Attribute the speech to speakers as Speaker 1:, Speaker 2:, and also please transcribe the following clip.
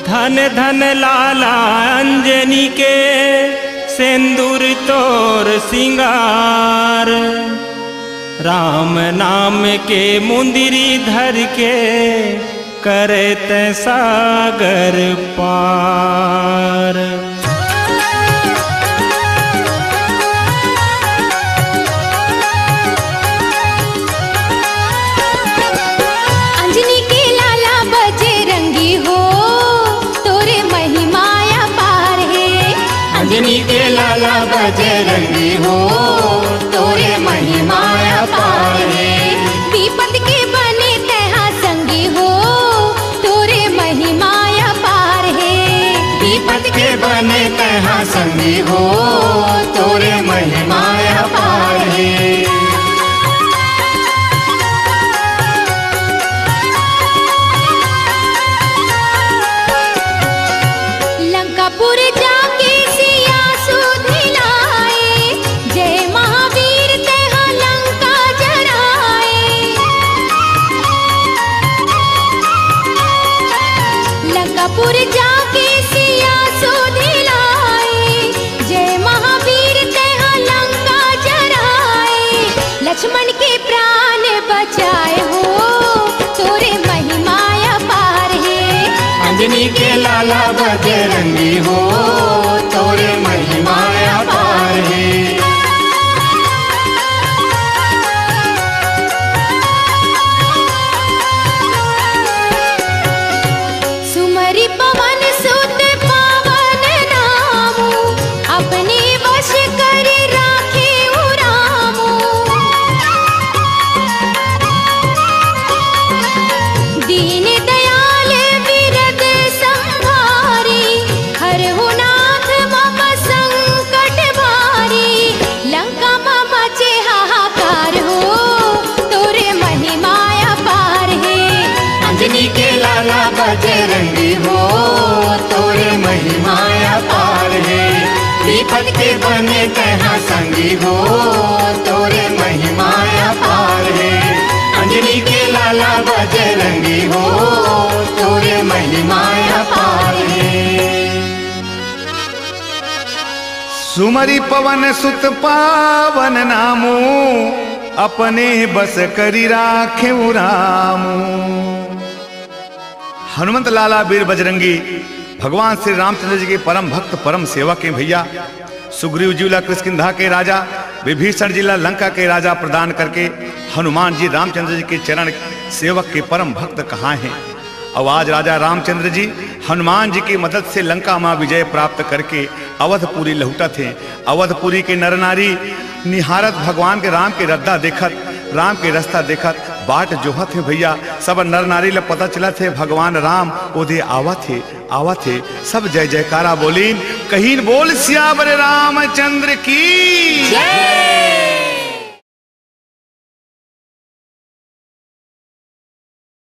Speaker 1: धन धन लाला अंजनी के सिंदूर तोर सिंगार। राम नाम के मुंदरी धर के करत सागर पार।
Speaker 2: अंजनी के लाला बजरंगी हो तोरे महिमाया पार है।
Speaker 3: अंजनी के लाला बजरंगी हो तोरे महिमाया पार है।
Speaker 2: विपद के बने तहा संगी हो तोरे महिमाया पार है।
Speaker 3: विपद के बने तहा संगी हो तोरे महिमाया पार है।
Speaker 2: लंकापुर जाके सिया सुधिलाए, जय महावीर तेहा लंका जराए। लंकापुर जाके सिया सुधिलाए, जय महावीर तेहा लंका जराए। लक्ष्मण के प्राण बचाए हो तोरे महिमाया पार है।
Speaker 3: अंजनी के लाला बजरंगी हो तोरे महिमाया पार है।
Speaker 2: सुमरि पवन सुत पावन नामु, अपने वश कर राखे उरामु। दीन दयाल बिरद संभारी, हरहु नाथ मम संकट भारी। लंका मम चे हाहाकार हो तोरे महिमाया पार है।
Speaker 3: अंजनी के लाला बजरंगी हो तोरे महिमाया पार है। विपद के बने तहा संगी हो तोरे महिमाया पार है। अंजनी के लाला बजरंगी हो तोरे महिमाया पार है।
Speaker 4: सुमरि पवन सुत पावन नामो, अपने बस करी राखे रामो। हनुमंत लाला वीर बजरंगी भगवान श्री रामचंद्र जी के परम भक्त परम सेवक हैं भैया। सुग्रीव जी ला किष्किंधा के राजा, विभीषण जी ला लंका के राजा प्रदान करके हनुमान जी रामचंद्र जी के चरण सेवक के परम भक्त कहाँ हैं। और आज राजा रामचंद्र जी हनुमान जी की मदद से लंका मां विजय प्राप्त करके अवधपुरी लौटा थे। अवधपुरी के नर नारी निहारत भगवान के राम के रद्दा देखत, राम के रास्ता देखत बाट जोहत है भैया। सब नर नारी ले पता चला थे भगवान राम ओदे आवा थे। सब जय जयकारा बोलीन, कहीं बोल सियावर रामचंद्र की जय।